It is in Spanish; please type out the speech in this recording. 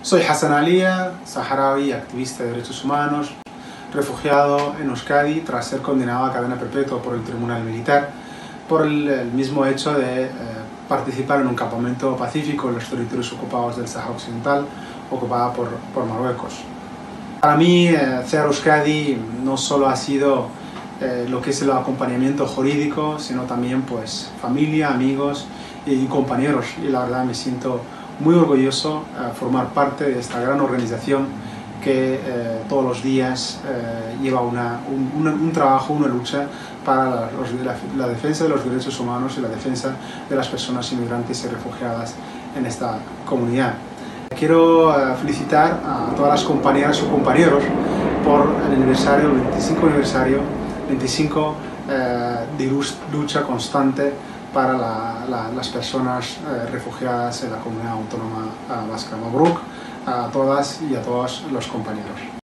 Soy Hassan Alia, saharaui, activista de derechos humanos, refugiado en Euskadi tras ser condenado a cadena perpetua por el Tribunal Militar por el mismo hecho de participar en un campamento pacífico en los territorios ocupados del Sáhara Occidental, ocupada por Marruecos. Para mí, CEAR Euskadi no solo ha sido lo que es el acompañamiento jurídico, sino también pues familia, amigos y compañeros, y la verdad me siento muy orgulloso formar parte de esta gran organización que todos los días lleva un trabajo, una lucha para la defensa de los derechos humanos y la defensa de las personas inmigrantes y refugiadas en esta comunidad. Quiero felicitar a todas las compañeras y compañeros por el aniversario, el 25 aniversario, 25 de lucha constante para las personas refugiadas en la comunidad autónoma vasca. Mabruk a todas y a todos los compañeros.